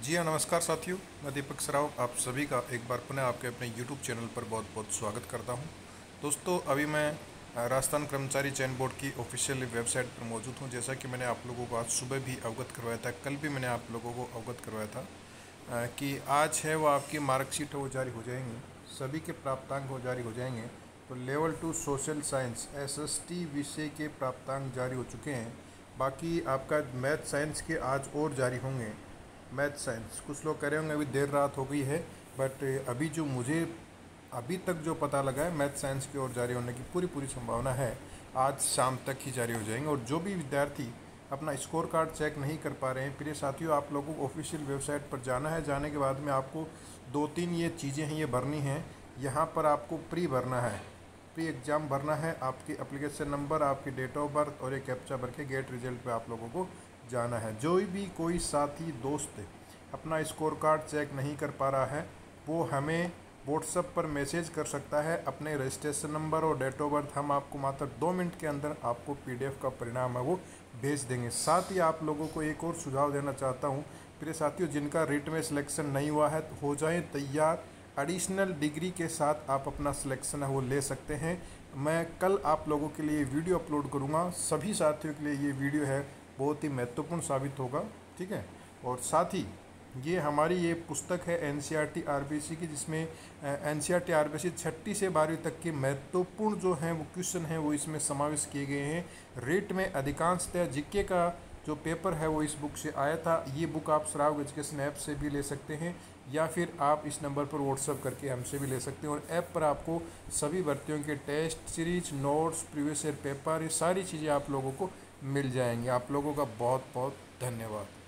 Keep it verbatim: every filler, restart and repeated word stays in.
जी हाँ, नमस्कार साथियों। मैं दीपक सराव आप सभी का एक बार पुनः आपके अपने यूट्यूब चैनल पर बहुत बहुत स्वागत करता हूँ। दोस्तों, अभी मैं अ, राजस्थान कर्मचारी चयन बोर्ड की ऑफिशियल वेबसाइट पर मौजूद हूँ। जैसा कि मैंने आप लोगों को आज सुबह भी अवगत करवाया था, कल भी मैंने आप लोगों को अवगत करवाया था अ, कि आज है वो आपकी मार्कशीट वो जारी हो जाएंगी, सभी के प्राप्तांक वो जारी हो जाएंगे। तो level two social science S S T विषय के प्राप्तांक जारी हो चुके हैं। बाकी आपका मैथ साइंस के आज और जारी होंगे। मैथ साइंस कुछ लोग कह रहे होंगे अभी देर रात हो गई है, बट अभी जो मुझे अभी तक जो पता लगा है, मैथ साइंस की ओर जारी होने की पूरी पूरी संभावना है। आज शाम तक ही जारी हो जाएंगे। और जो भी विद्यार्थी अपना स्कोर कार्ड चेक नहीं कर पा रहे हैं, प्रिय साथियों, आप लोगों को ऑफिशियल वेबसाइट पर जाना है। जाने के बाद में आपको दो तीन ये चीज़ें हैं, ये भरनी हैं। यहाँ पर आपको प्री भरना है, प्री एग्ज़ाम भरना है। आपकी एप्लीकेशन नंबर, आपकी डेट ऑफ बर्थ और एक कैप्चा भर के गेट रिजल्ट पे आप लोगों को जाना है। जो भी कोई साथी दोस्त अपना स्कोर कार्ड चेक नहीं कर पा रहा है, वो हमें व्हाट्सएप पर मैसेज कर सकता है अपने रजिस्ट्रेशन नंबर और डेट ऑफ बर्थ। हम आपको मात्र दो मिनट के अंदर आपको पीडीएफ का परिणाम है वो भेज देंगे। साथ ही आप लोगों को एक और सुझाव देना चाहता हूँ, प्रिय साथियों, जिनका रिट में सिलेक्शन नहीं हुआ है तो हो जाए तैयार। एडिशनल डिग्री के साथ आप अपना सिलेक्शन है वो ले सकते हैं। मैं कल आप लोगों के लिए वीडियो अपलोड करूँगा। सभी साथियों के लिए ये वीडियो है बहुत ही महत्वपूर्ण साबित होगा, ठीक है। और साथ ही ये हमारी ये पुस्तक है N C R T R B C की, जिसमें N C R T R B C छठी से बारहवीं तक के महत्वपूर्ण जो हैं वो क्वेश्चन हैं वो इसमें समावेश किए गए हैं। रेट में अधिकांशतः जीके का जो पेपर है वो इस बुक से आया था। ये बुक आप श्राव एजुकेशन ऐप से भी ले सकते हैं, या फिर आप इस नंबर पर व्हाट्सअप करके हमसे भी ले सकते हैं। और ऐप पर आपको सभी भर्तियों के test series, notes, previous year paper, ये सारी चीज़ें आप लोगों को मिल जाएंगी। आप लोगों का बहुत बहुत धन्यवाद।